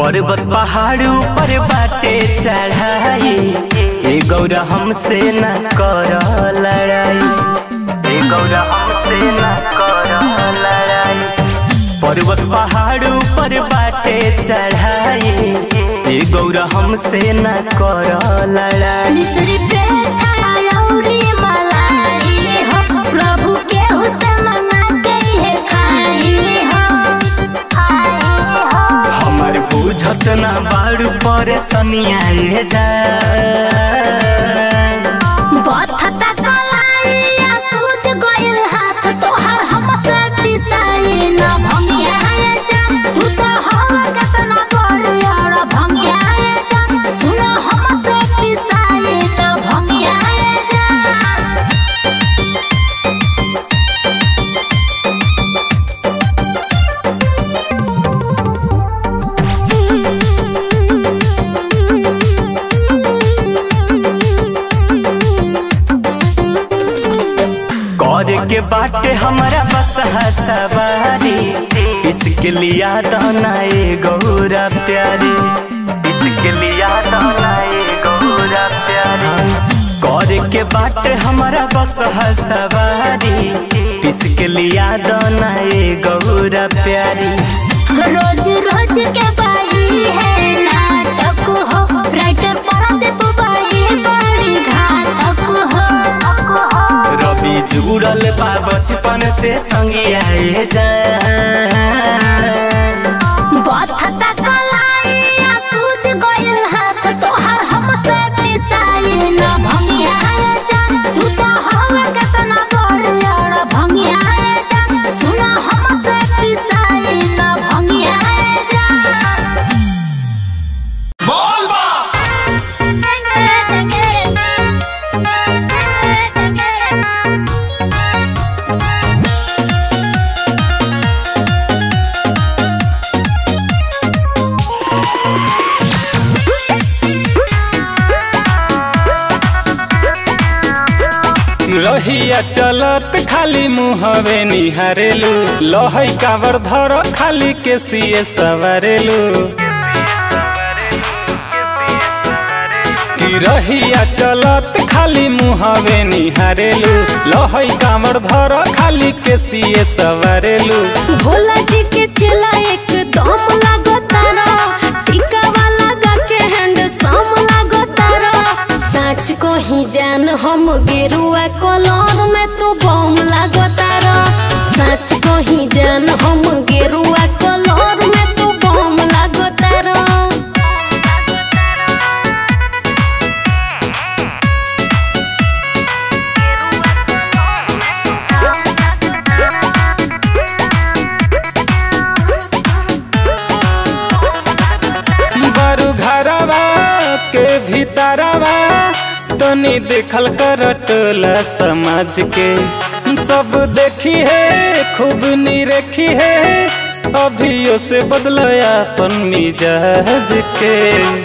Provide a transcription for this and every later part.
पर्वत पहाड़ ऊपर बाटे चढ़ाई, ए गौरा हमसे न कर लड़ाई, ए गौरा हमसे न कर लड़ाई। पर्वत पहाड़ ऊपर बाटे चढ़ाई, ए गौरा हमसे न कर लड़ाई। प्रभु के हुस्न मंगा गई है खाई हो। हमार बुझत ना बाड़ू पर सनिया जा बथता कलाइया सूझ गइल हाथ तोहर हमसे पिसाई ना भंगिया जा। तू तो हवा केतना बड़िया रे भंगिया जा, सुनो हमसे पिसाई ना भंगिया जा। करे के बाटे हमारा बस सवारी, इसके लिया दाना ए गौरा प्यारी, इसके लिया दाना ए गौरा प्यारी। करे के बाटे हमारा बस सवारी, इसके लिया दाना ए गौरा प्यारी। रोज रोज के बाई है नाटक हो, राइटर परदीप बाई बड़ी घातक हो। रवि जुड़ल बा बचपन से संगिया जा बथता कलाइया सूझ गइल हाथ तोहर हमसे पिसाई ना भंगिया जा। तू तो हवा केतना बड़िया रे भंगिया जा, सुनो हमसे पिसाई ना भंगिया जा। बोल बा रहिया चलत खाली मुहवे निहारेलू, लहई कावर धर खाली के सिए सवारेलू। कि रहिया चलत खाली मुहवे निहारेलू, लहई कावर धर खाली के सिए सवारेलू। भोला जी के चला एकदम लागो तारा, टीका वाला गा के हैंड सम लागो तारा। सच को ही जान हम गेरुआ कलर में तो बम लागो तारा। सच को ही जान हम गेरुआ कलर में तो बम लागो तारा। बारू घरवा के भीतरवा तनी देखल कर टोला समाज के, सब देखी है खूब निरेखी है, अभियो से बदलो अपन मिजाज के।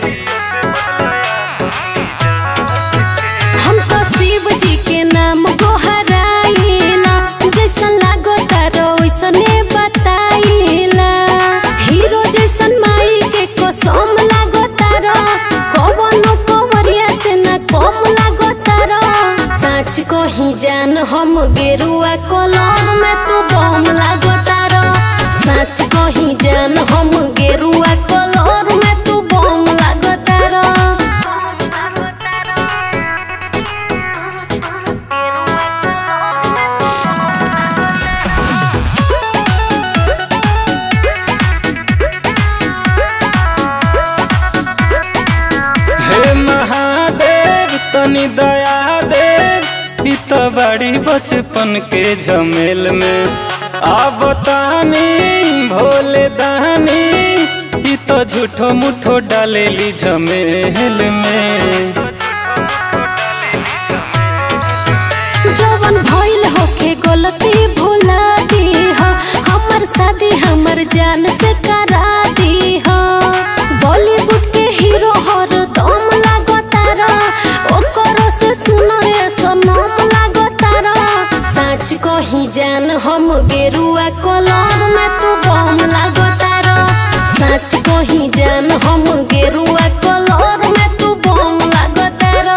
हम तो शिव जी के नाम गोहराइला, जैसन लागो तारो वैसने बताइला। हीरो जैसन माई के कसम लागो तारो, कवनो कंवरिया से न कम लागो तारो। सच को ही जान हम गेरुआ कलर में तो बम लागो तारो। सच को ही जान हम गेरुआ कलर में तो बम लागो तारो। हे महादेव तनी दया देव, इ तो बड़ी बचपन के झमेल में। अब तानी भोले दानी, इ तो झूठो मुठो डालेली झमेल में। जवन भइल होके गलती भुला दी हो, हमर शादी हमर जान से करा दी हो। बॉलीवुड के हीरो हर दम लागो तारा, ओकरो से सुनो रे सनम लागो तारा। सच को ही जान हम गेरुआ कलर में तू बम लागो तारा। सच को कहीं जान हम गेरुआ कलर में तू बम लागता रो।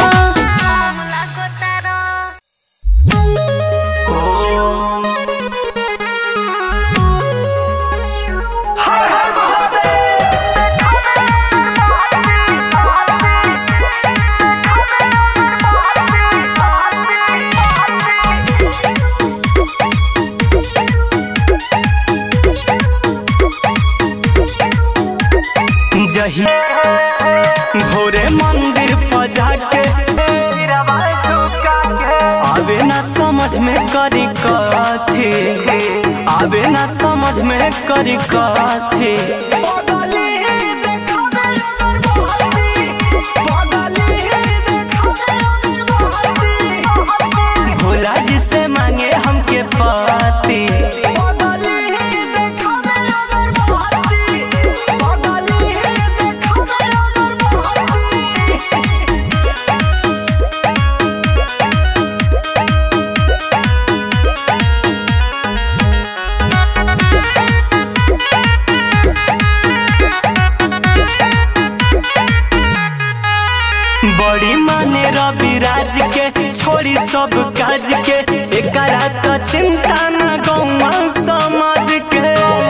जही भोरे मंदिर पर जाके आवे ना समझ में करी कथी, आवे ना समझ में करी कथी। भोला जी से मांगे हमके पति, बड़ी माने रविराज के छोड़ी सब काज के, एकरा तो चिंता न गौवा समाज के।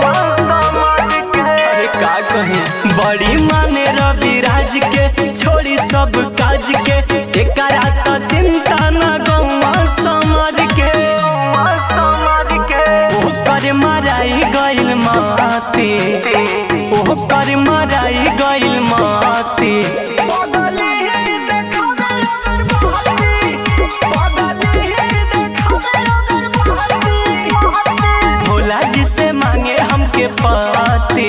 अरे का कहे बड़ी माने रविराज के छोड़ी सब काज के, एकरा तो चिंता न गौवा समाज के। ओकर मराई गइल माती, ओकर मराई गइल माती। जिसे मांगे हमके पति,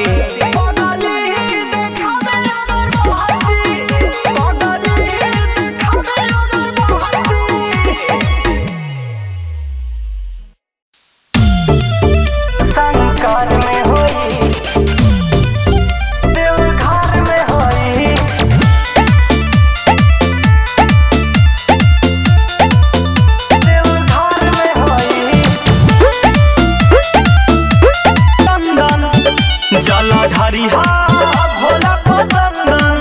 संकर में होई देवघर में होई, देवघर में होई। जलधारी भोला पतंगन,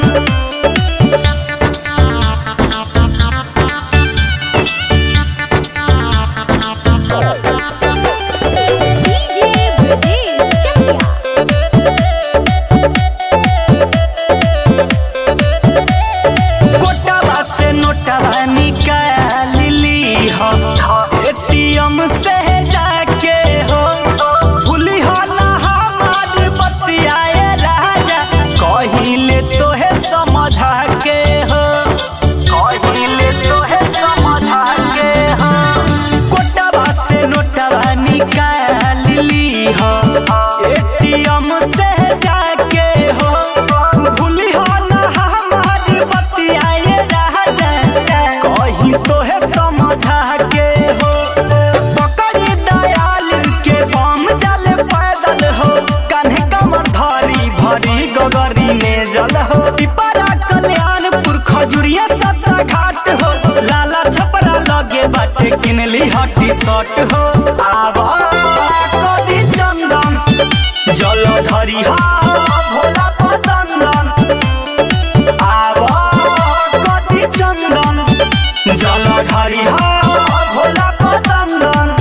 कोटावा से नोटावा निकाल ली हो, एटीएम से जाके हो, भूली हो ना हमार बतियाए राजा, कहिले तो है समझा के हो, कहिले तो है समझा के हो। कोटावा से नोटावा निकाल ली हो, एटीएम से जाके हो, भूली हो ना हमार बतियाए राजा, कहीं तो है समझा के हो। पकड़ी दयाल के बम जल पैदल हो, कान्हे कमर धारी भरी गगरी में जल हो। पिपरा कल्याणपुर खजुरिया सत्ता घाट हो, लाला छपरा लगे बाटे किनली हटी शर्ट हो। आवा कदी चंदन जलधरी भोला पतंगन, आवा कदी चंदन जलधरी भोला पतंगन।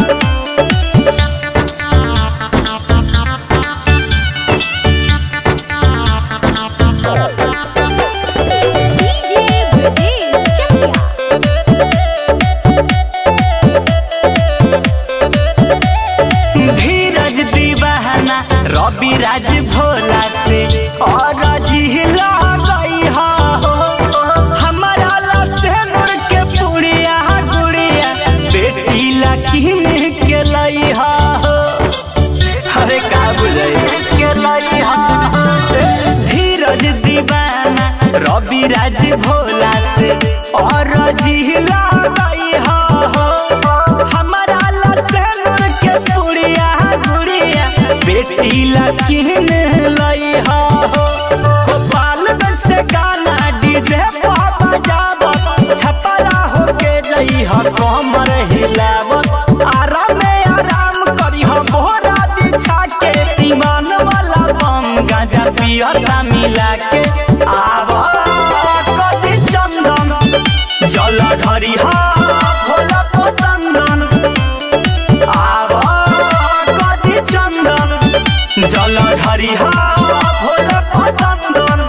धीरज दीवाना रविराज भोला से और जिला गई हो, हमारा लसेनुर के पुड़िया गुड़िया बेटी ला किन के लई हो। अरे का बुझाई के लई हो। धीरज दीवाना रविराज भोला से और जिला गई हो, हमारा लसेनुर के पुड़िया गुड़िया बेटी ला किन लई हो। गोपालगंज से गाना डीजे पर बजावत, छपरा होके जई हो कमर हिलावत, आराम में आराम करी हो बोरा बिछा के, सीमान वाला बम गांजा पियो पियता मिला के आवा कदी चंदन जल ढरी भोला पतंदन आवा कदी चंदन जल ढरी भोला पतंदन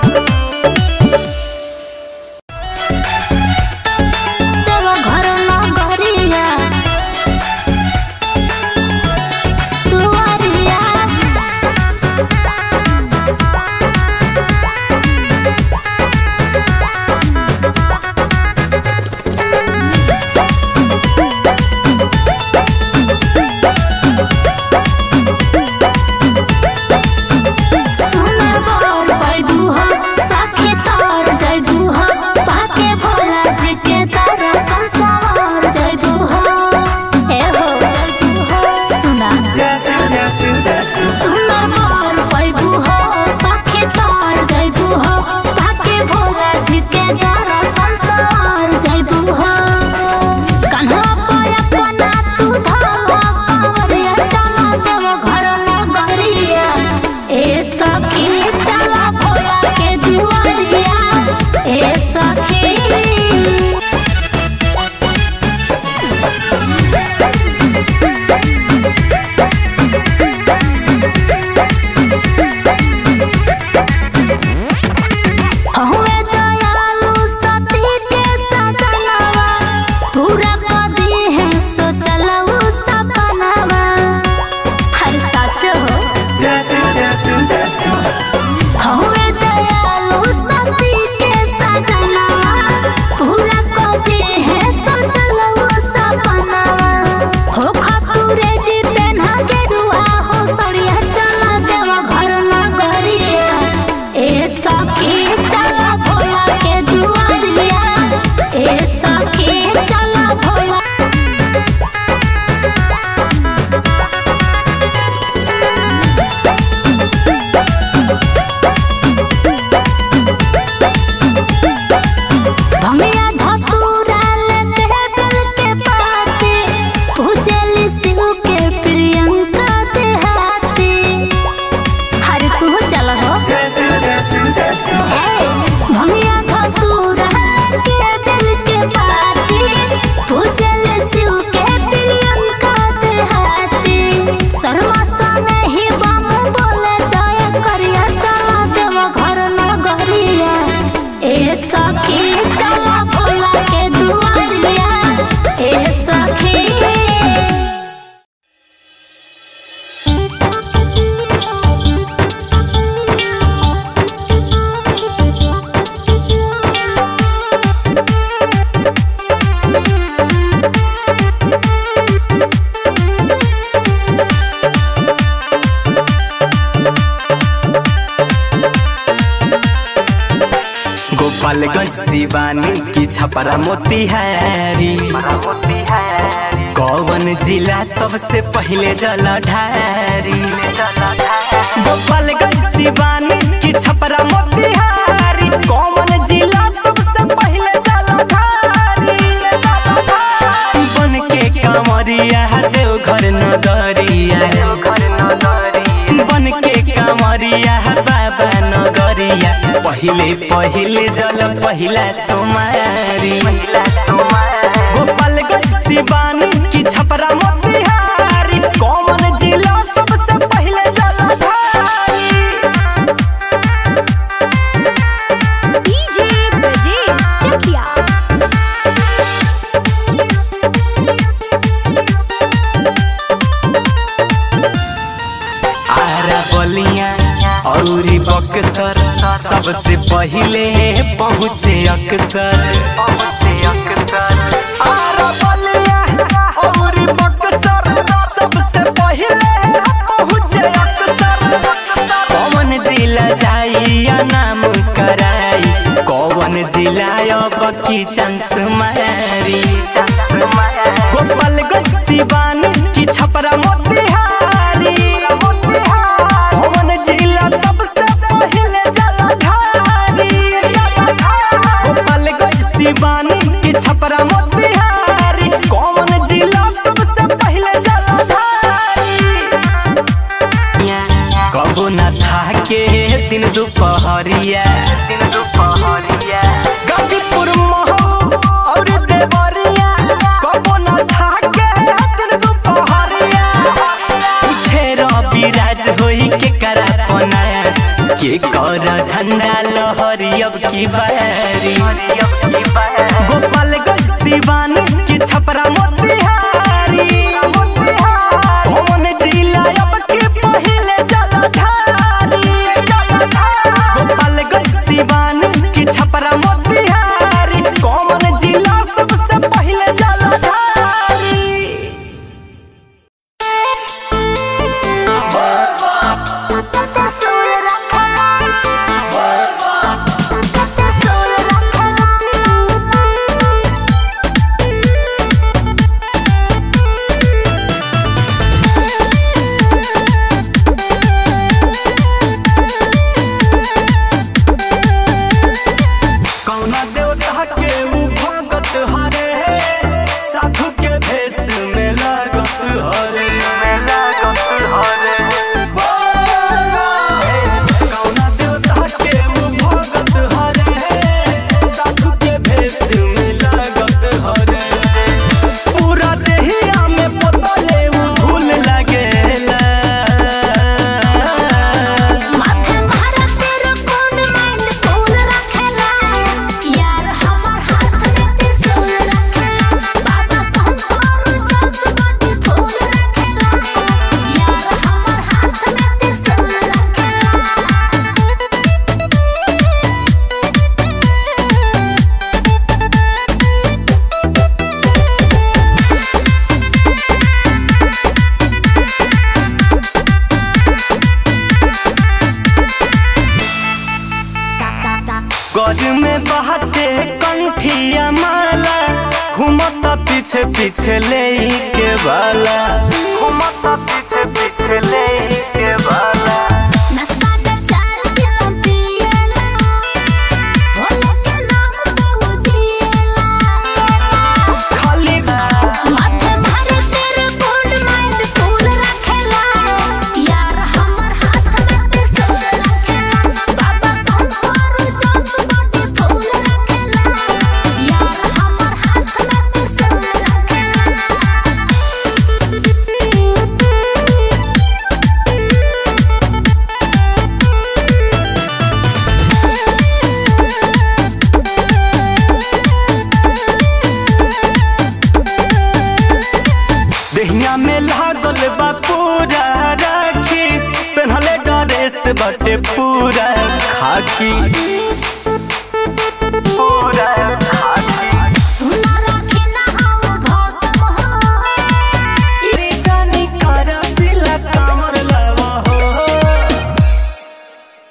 शिवानी की छपरा मोतिहारी कौन जिला सबसे पहले जलधारी गोपालगंज शिवानी की छपरा मोतिहारी कौन जिला सबसे पहले जलधारी बन के कांवरिया देवघर नगरिया बन के कांवरिया बाबा नगरिया पहिले जल पहिला सोमारी गोपालगंज शिवानी की छपरा मोतिहारी कौन जिला सबसे पहले जलधारी डीजे ब्रजेश चकिया आरा बलिया औरी बक्सर सबसे पहले पहुँचे अक्सर आरा बलिया औरी बक्सर सबसे पहले पहुँचे अक्सर कौन जिला जाइया नाम कराई कौन जिला अब की चांस मारी गोपालगंज शिवानी की छपरा मोतिहारी कौन जिला सबसे पहले जलधारी गोपालगंज शिवानी की छपरा मोतिहारी कौन जिला सबसे पहले जलधारी कबो न था के दिन दोपहर दुपहरिया गाजीपुर महू और देवरिया कबो न थाके दिन दुपहरिया पूछे रविराज होई के करा कोना के कर झंडा लहरी अब की बारी गोपालगंज सिवान की छपरा मोतिहारी कौन जिला अब के पहले जलधारी गोपालगंज सिवान की छपरा मोतिहारी कौन जिला सबसे पहले जलधारी। गज में बहते कंठिया माला घूमता पीछे पीछे ले के बाला घूमता पीछे पीछे ले के बाला बटे पूरा खाकी